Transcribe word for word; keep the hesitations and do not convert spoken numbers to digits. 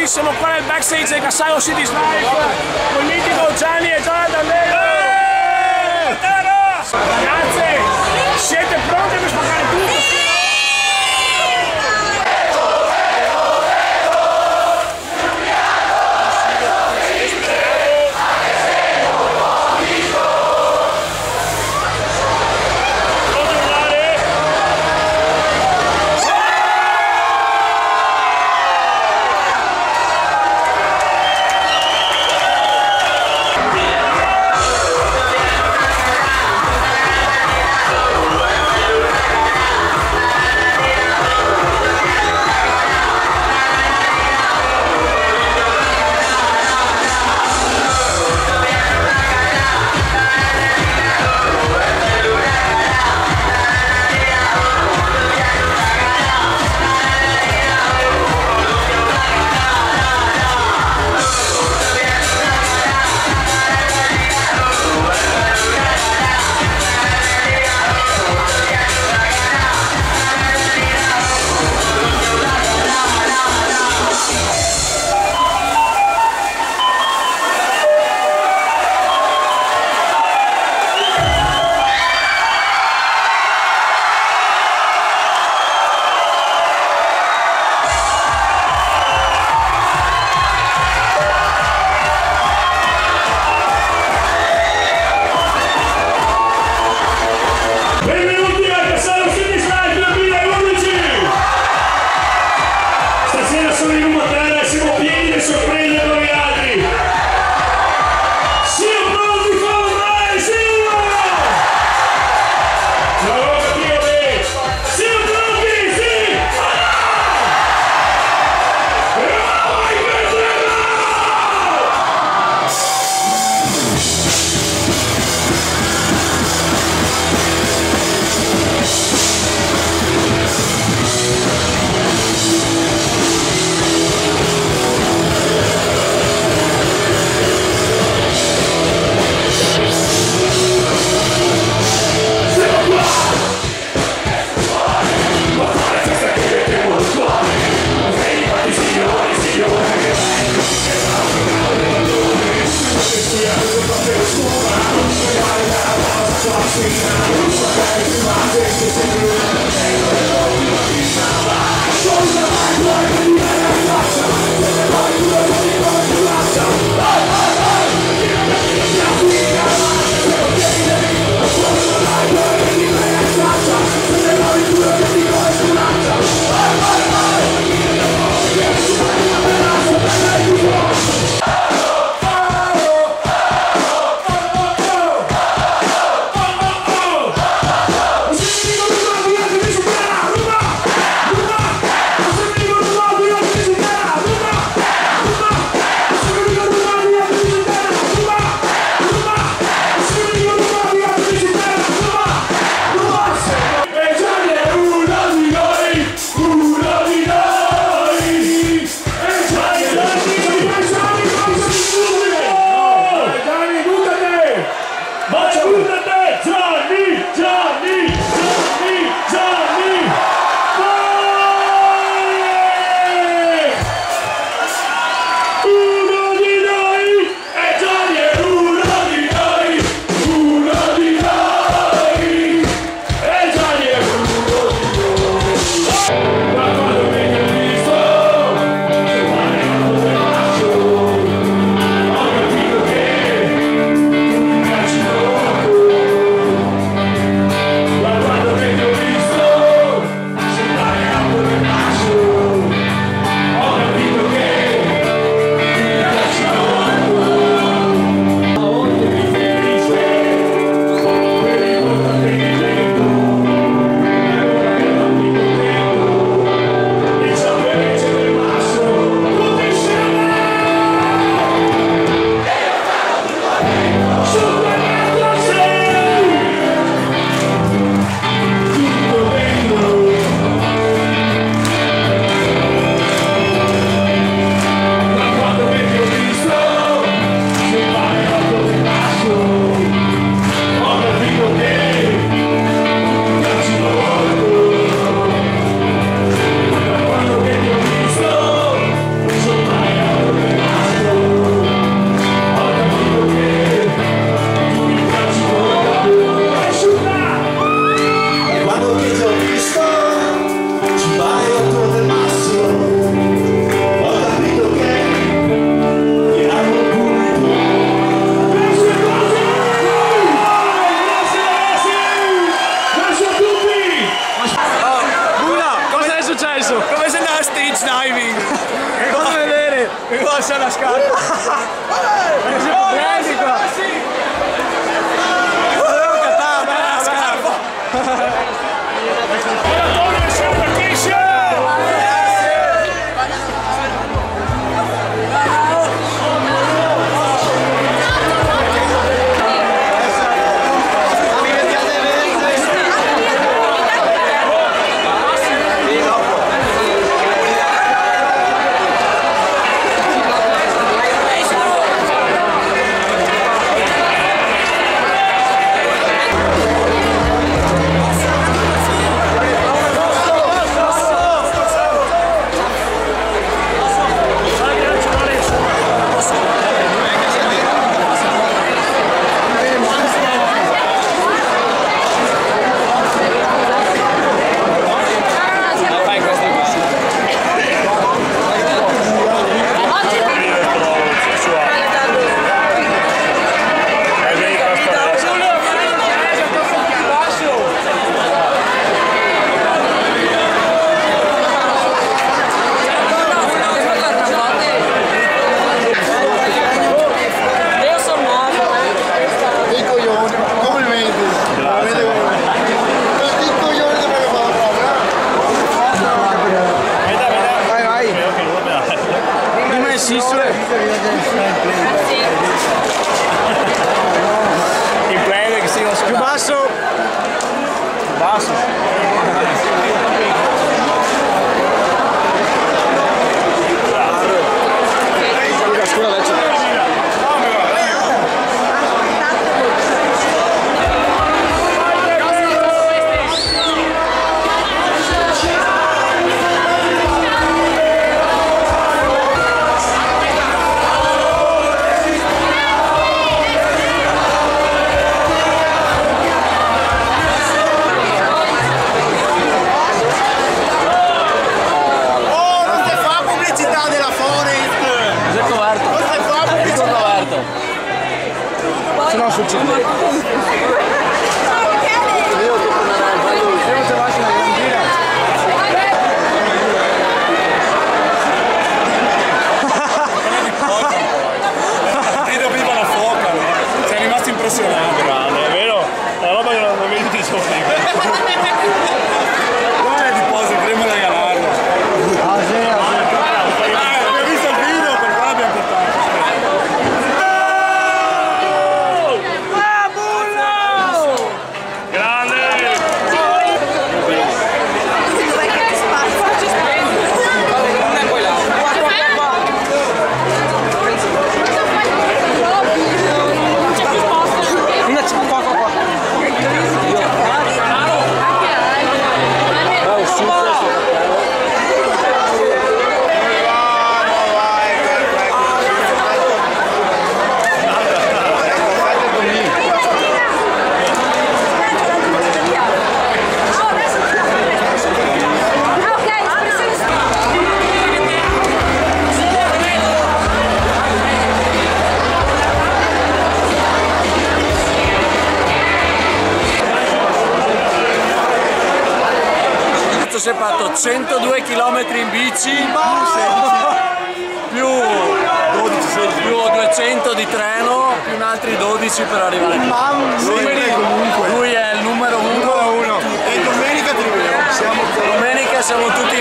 ragazzi, siamo qua nel backstage del Cassano Cities Live con il mitico Gianni e Jonathan Leo. Ragazzi, siete pronti per spaccare tutto? lascia la scarpa. Prendi qua. Volevo cattare la scarpa. In play che sia più basso. Più basso. Se no succede. Vedo viva la foca, no? Sei rimasto impressionato. Grande, è vero? La roba che non vedi di sopra. Non è di posa, dovremmo regalarlo. Ah, sì, ah, sì. Ah, abbiamo visto il video, per quello abbiamo portato. Si è fatto centodue chilometri in bici più, dodici, più duecento di treno più un altri dodici per arrivare qua. Lui, lui è il numero uno, E domenica ti rivedo. domenica siamo tutti